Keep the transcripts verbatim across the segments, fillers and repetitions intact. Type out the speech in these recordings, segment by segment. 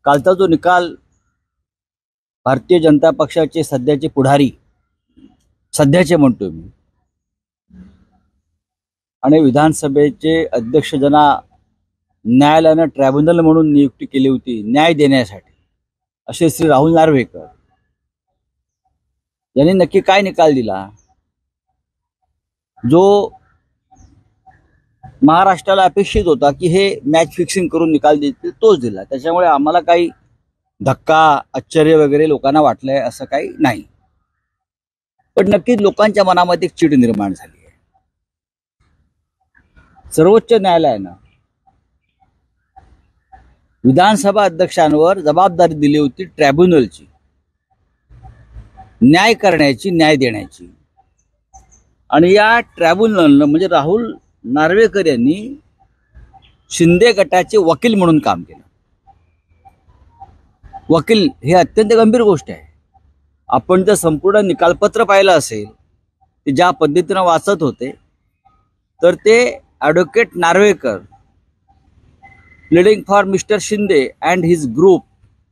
कालचा जो निकाल भारतीय जनता पक्षाचे सध्याचे पुढारी सध्याचे म्हणतो मी आणि विधानसभेचे अध्यक्ष ज्यांना न्यायालयानं ट्रायब्युनल म्हणून नियुक्ती केली होती न्याय देण्यासाठी असे श्री राहुल नार्वेकर यांनी नक्की काय निकाल दिला जो महाराष्ट्राला अपेक्षित होता की हे मॅच फिक्सिंग करून निकाल देतील तोच दिला। त्याच्यामुळे आम्हाला काही धक्का आश्चर्य वगैरे लोकांना वाटलंय असं काही नाही, पण नक्कीच लोकांच्या मनामध्ये एक चीड निर्माण झाली आहे। सर्वोच्च न्यायालयानं विधानसभा अध्यक्षांवर जबाबदारी दिली होती ट्रायब्युनलची, न्याय करण्याची, न्याय देण्याची, आणि या ट्रायब्युनलनं म्हणजे राहुल नार्वेकर यांनी शिंदे गटाचे वकील म्हणून काम केलं। वकील हे अत्यंत गंभीर गोष्ट आहे। आपण जर संपूर्ण निकालपत्र पाहिलं असेल ते ज्या पद्धतीनं वाचत होते तर ते advocate Narwekar pleading for mister Shinde and his group,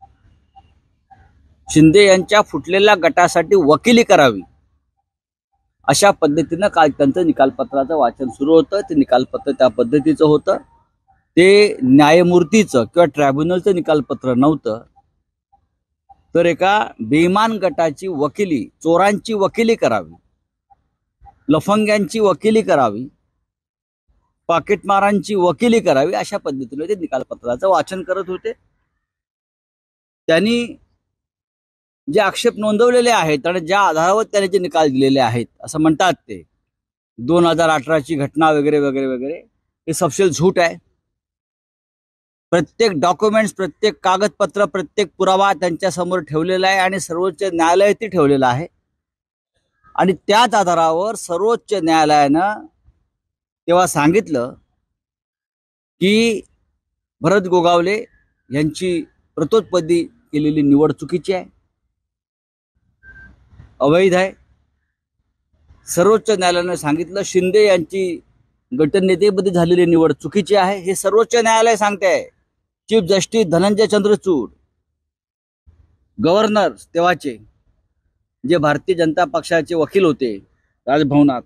Shinde यांच्या फुटलेल्या गटासाठी वकिली करावी अशा पद्धतीनं काल त्यांचं निकालपत्राचं वाचन सुरू होतं। ते निकालपत्र त्या पद्धतीचं होतं, ते न्यायमूर्तीचं किंवा ट्रायब्युनलचं निकालपत्र नव्हतं, तर एका बेईमान गटाची वकिली, चोरांची वकिली करावी, लफंग्यांची वकिली करावी, पाकिटमारांची वकिली करावी अशा पद्धतीने ते निकालपत्राचं वाचन करत होते। त्यांनी जे आक्षेप नोंदवलेले आहेत आणि ज्या आधारावर त्याने जे निकाल दिलेले आहेत असं म्हणतात ते दोन हजार अठराची घटना वगैरे वगैरे वगैरे हे सपशेल झूट आहे। प्रत्येक डॉक्युमेंट्स, प्रत्येक कागदपत्र, प्रत्येक पुरावा त्यांच्या समोर ठेवलेला आहे आणि सर्वोच्च न्यायालयातही ठेवलेला आहे। आणि त्याच आधारावर सर्वोच्च न्यायालयानं तेव्हा सांगितलं की भरत गोगावले यांची प्रतोत्पत्ती केलेली निवड चुकीची आहे, अवैध आहे। सर्वोच्च न्यायालयाने सांगितलं शिंदे यांची गटनेतेपदी झालेली निवड चुकीची आहे, हे सर्वोच्च न्यायालय सांगते आहे। Chief justice Dhananjay Chandrachud, governor तेव्हाचे जे भारतीय जनता पक्षाचे वकील होते राजभवनात,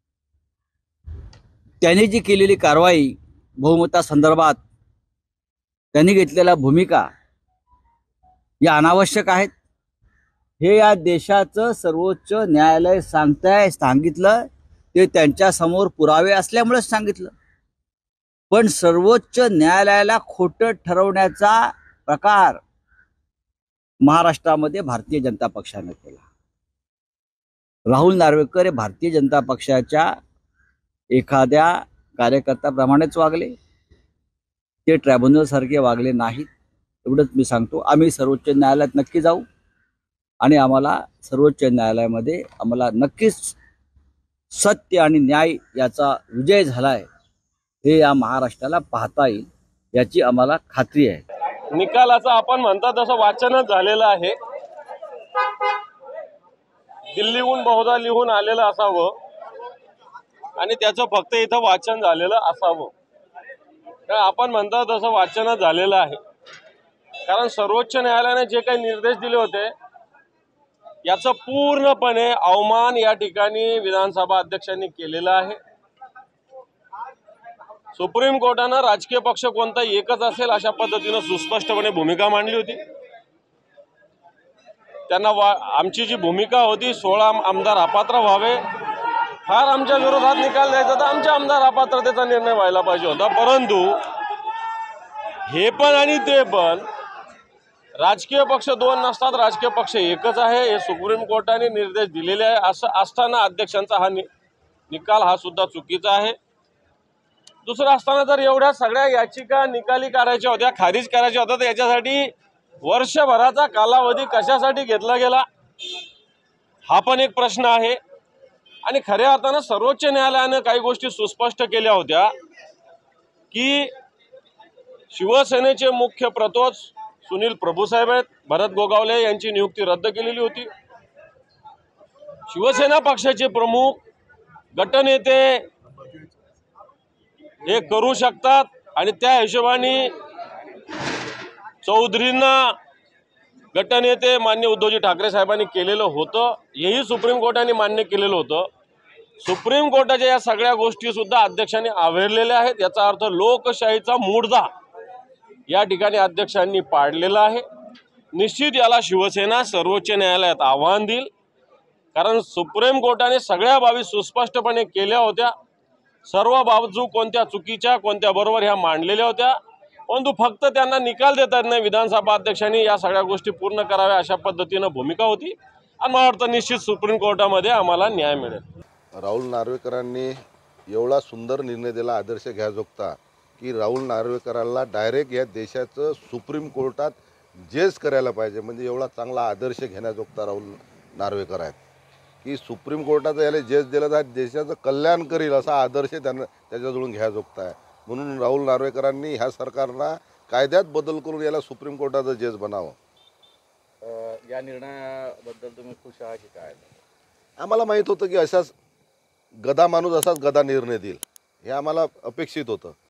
त्यांनी जी केलेली कारवाई बहुमतासंदर्भात त्यांनी घेतलेल्या भूमिका या अनावश्यक आहेत हे या देशाचं सर्वोच्च न्यायालय सांगताय। सांगितलं ते त्यांच्या समोर पुरावे असल्यामुळेच सांगितलं, पण सर्वोच्च न्यायालयाला खोटं ठरवण्याचा प्रकार महाराष्ट्रामध्ये भारतीय जनता पक्षाने केला। राहुल नार्वेकर हे भारतीय जनता पक्षाच्या एखाद्या कार्यकर्त्याप्रमाणेच वागले, ते ट्रायब्युनल सारखे वागले नाहीत, एवढंच मी सांगतो। आम्ही सर्वोच्च न्यायालयात नक्की जाऊ आणि आम्हाला सर्वोच्च न्यायालयामध्ये आम्हाला नक्कीच सत्य आणि न्याय याचा विजय झालाय हे या महाराष्ट्राला पाहता येईल याची आम्हाला खात्री आहे। निकालाचं आपण म्हणता तसं वाचनच झालेलं आहे, दिल्लीहून बहुधा लिहून आलेलं असावं आणि त्याचं फक्त इथं वाचन झालेलं असावं। कारण आपण म्हणता तसं वाचनच झालेलं आहे, कारण सर्वोच्च न्यायालयाने जे काही निर्देश दिले होते याचं पूर्णपणे अवमान या ठिकाणी विधानसभा अध्यक्षांनी केलेला आहे। सुप्रीम कोर्टानं राजकीय पक्ष कोणता एकच असेल अशा पद्धतीनं सुस्पष्टपणे भूमिका मांडली होती। त्यांना आमची जी भूमिका होती सोळा आमदार अपात्र व्हावे, फार आमच्या विरोधात निकाल द्यायचा तर आमच्या आमदार अपात्रतेचा निर्णय व्हायला पाहिजे होता, परंतु हे पण आणि ते पण राजकीय पक्ष दोन नसतात, राजकीय पक्ष एकच आहे हे सुप्रीम कोर्टाने निर्देश दिलेले आहे। असं असताना अध्यक्षांचा हा नि निकाल हा सुद्धा चुकीचा आहे। दुसरं असताना जर एवढ्या सगळ्या याचिका निकाली करायच्या होत्या, खारिज करायच्या होत्या, तर याच्यासाठी वर्षभराचा कालावधी कशासाठी घेतला गेला हा पण एक प्रश्न आहे। आणि खऱ्या अर्थानं सर्वोच्च न्यायालयानं काही गोष्टी सुस्पष्ट केल्या होत्या की शिवसेनेचे मुख्य प्रतोद सुनील प्रभुसाहेब आहेत, भरत गोगावले यांची नियुक्ती रद्द केलेली होती। शिवसेना पक्षाचे प्रमुख गटनेते हे करू शकतात आणि त्या हिशोबाने चौधरींना गटनेते मान्य उद्धवजी ठाकरे साहेबांनी केलेलं होतं, हेही सुप्रीम कोर्टाने मान्य केलेलं होतं. सुप्रीम कोर्टाच्या या सगळ्या गोष्टी सुद्धा अध्यक्षांनी आवरलेल्या आहेत. याचा अर्थ लोकशाहीचा मूळजा या ठिकाणी अध्यक्षांनी पाडलेला आहे. निश्चित याला शिवसेना सर्वोच्च न्यायालयात आव्हान देईल, कारण सुप्रीम कोर्टाने सगळ्या बाबी सुस्पष्टपणे केल्या होत्या. सर्व बाजू कोणत्या चुकीच्या कोणत्या बरोबर ह्या मांडलेल्या होत्या, परंतु फक्त त्यांना निकाल देतात नाही. विधानसभा अध्यक्षांनी या सगळ्या गोष्टी पूर्ण कराव्या अशा पद्धतीनं भूमिका होती आणि मला वाटतं निश्चित सुप्रीम कोर्टामध्ये आम्हाला न्याय मिळेल. राहुल नार्वेकरांनी एवढा सुंदर निर्णय दिला, आदर्श घ्याजोगता, की राहुल नार्वेकरांना डायरेक्ट या देशाचं सुप्रीम कोर्टात जज करायला पाहिजे. म्हणजे एवढा चांगला आदर्श घेण्याजोगता राहुल नार्वेकर आहेत की सुप्रीम कोर्टाचं याला जज दिलं तर देशाचं कल्याण करील असा आदर्श त्यांना त्याच्याजवळून घ्याजोगता आहे. म्हणून राहुल नार्वेकरांनी ह्या सरकारला कायद्यात बदल करून याला सुप्रीम कोर्टाचं जज बनावं. या निर्णयाबद्दल तुम्ही खुश आहात की काय? आम्हाला माहीत होतं की असाच गदा माणूस असाच गदा निर्णय देईल, हे आम्हाला अपेक्षित होतं.